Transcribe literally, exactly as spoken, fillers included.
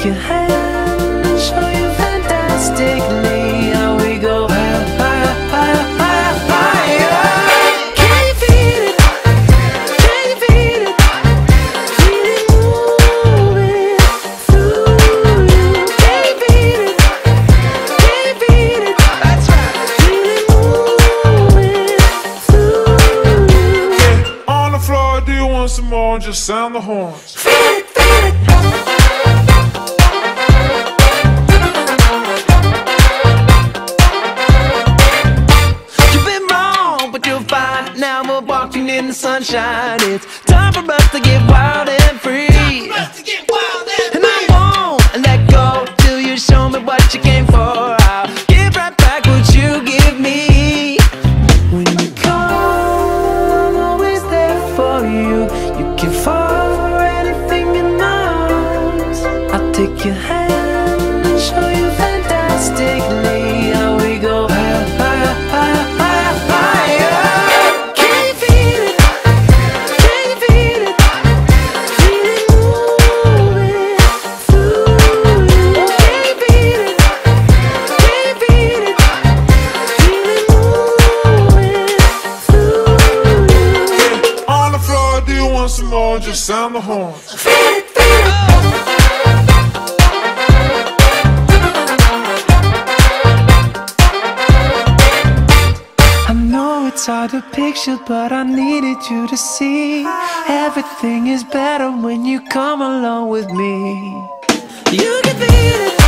take your hand and show you fantastically how we go higher, higher, higher, higher, higher. Can you feel it? Can you feel it? Feel it moving through you. Can you feel it? Can you feel it? That's right. Feel it moving through you. Yeah, on the floor, do you want some more? Just sound the horns. Feel it, feel it. Now we're walking in the sunshine. It's time for us to get wild and free. And I won't let go till you show me what you came for. I'll give right back what you give me. When you call, I'm always there for you. You can fall for anything in my arms. I'll take your hand and show you fantastically how we go higher, higher, higher, higher, higher. Some more, just sound the horns. Feel it, feel it. I know it's hard to picture, but I needed you to see everything is better when you come along with me. You can feel it.